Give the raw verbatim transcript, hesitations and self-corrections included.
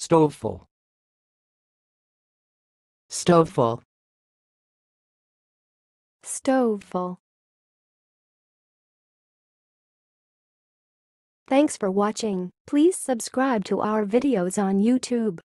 Stoveful. Stoveful. Stoveful. Thanks for watching. Please subscribe to our videos on YouTube.